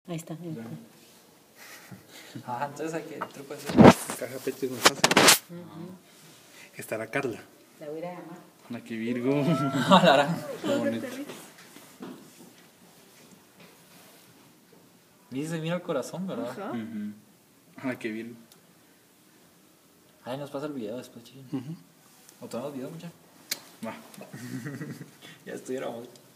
Ahí está. Entonces aquí el truco es Caja pecho con salsa. Estará Carla. La voy a ir a llamar. Hola, qué Virgo. Qué bonito. Y se mira el corazón, ¿verdad? Ajá. Hola, qué Virgo. Ay, nos pasa el video después, chiquillo. ¿O tomamos video, mucha? Va. Ya estuviéramos.